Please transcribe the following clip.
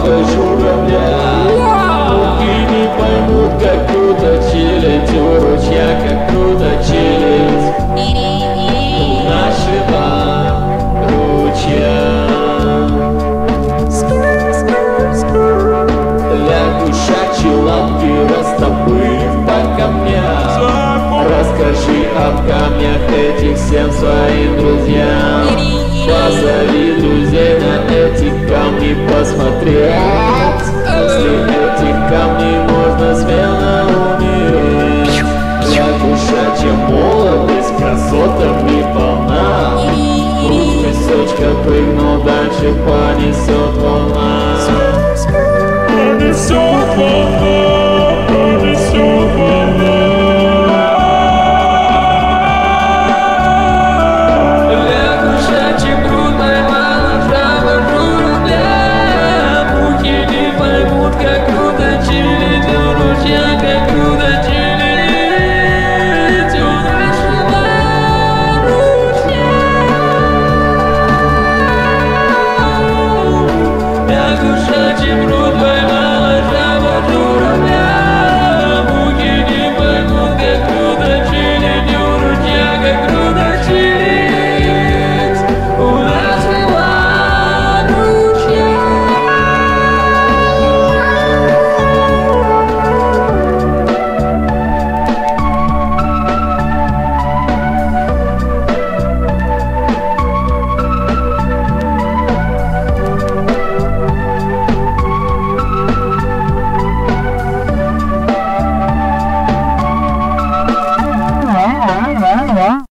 много журавля. И не поймут, как круто чилить у ручья, как круто чилить у нашего ручья. Лягушачьи лапки растопырив по камням. Расскажи об камнях этих всем своим друзьям. Позови друзей на эти камни посмотреть. После этих камней можно смело умереть. Лягушачья молодость красотами полна. Круг песочка прыгнул, дальше понесет.